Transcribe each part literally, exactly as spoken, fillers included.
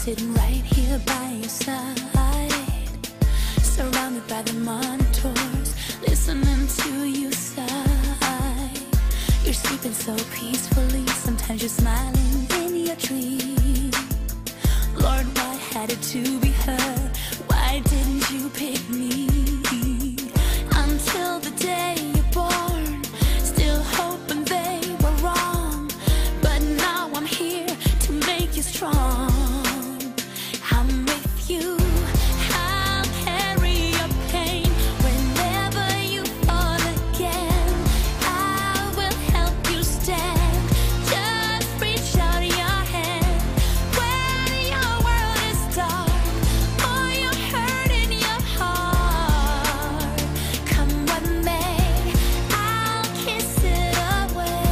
sitting right here by your side, surrounded by the monitors, listening to you sigh. You're sleeping so peacefully, sometimes you're smiling in your dream. Lord, why had it to be her? Why didn't you pick me? Until the day you're born, still hoping they were wrong, but now I'm here to make you strong. I'm with you, I'll carry your pain whenever you fall again. I will help you stand, just reach out your hand. When your world is dark or you're hurt in your heart, come what may, I'll kiss it away.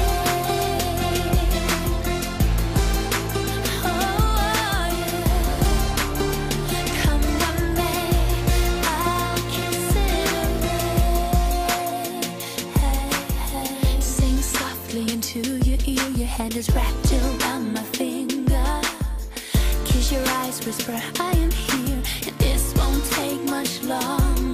Oh, yeah. Come what may, I'll kiss it away. Sing softly into your ear, your hand is wrapped around my finger. Kiss your eyes, whisper, I am here, and this won't take much longer.